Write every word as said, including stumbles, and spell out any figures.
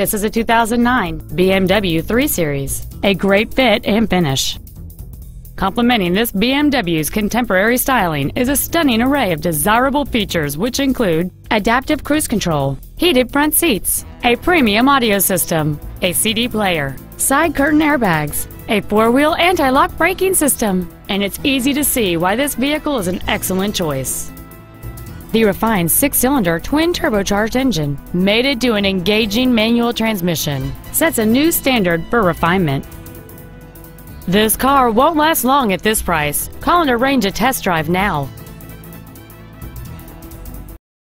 This is a two thousand nine B M W three series, a great fit and finish. Complementing this B M W's contemporary styling is a stunning array of desirable features which include adaptive cruise control, heated front seats, a premium audio system, a C D player, side curtain airbags, a four-wheel anti-lock braking system, and it's easy to see why this vehicle is an excellent choice. The refined six-cylinder twin-turbocharged engine, mated to an engaging manual transmission, sets a new standard for refinement. This car won't last long at this price. Call and arrange a test drive now.